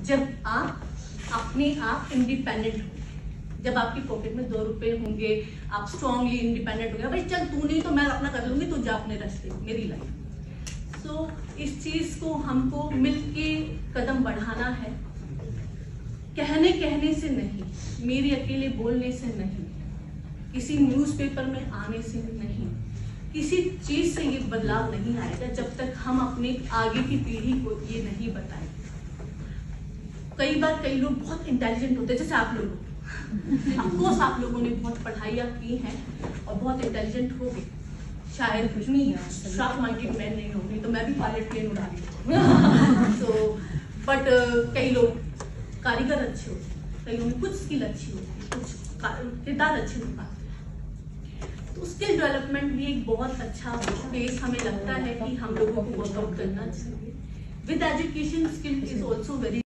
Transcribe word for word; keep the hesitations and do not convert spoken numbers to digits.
जब आप अपने आप इंडिपेंडेंट हो, जब आपकी पॉकेट में दो रुपए होंगे, आप स्ट्रांगली इंडिपेंडेंट हो गए, भाई चल तू नहीं तो मैं अपना कर लूंगी, तू जा अपने रास्ते, मेरी लाइफ। सो so, इस चीज को हमको मिलके कदम बढ़ाना है, कहने कहने से नहीं, मेरे अकेले बोलने से नहीं, किसी न्यूज़पेपर में आने से नहीं, किसी चीज से ये बदलाव नहीं आएगा जब तक हम अपने आगे की पीढ़ी को ये नहीं बताएं। कई बार कई लोग बहुत इंटेलिजेंट होते हैं, जैसे आप लोग ऑफकोर्स आप लोगों ने बहुत पढ़ाइयाँ की हैं और बहुत इंटेलिजेंट हो गए, शायद कुछ नहीं शार्प माइंडेड मैन नहीं होगी तो मैं भी पायलट प्लेन उड़ा रही। सो बट कई लोग कारीगर अच्छे होते हैं, कई लोगों में कुछ स्किल अच्छी होती है, कुछ किरदार अच्छे हो पाते हैं। तो स्किल डेवलपमेंट भी एक बहुत अच्छा स्पेस हमें लगता है कि हम लोगों को वर्कआउट करना चाहिए। With education skill is also very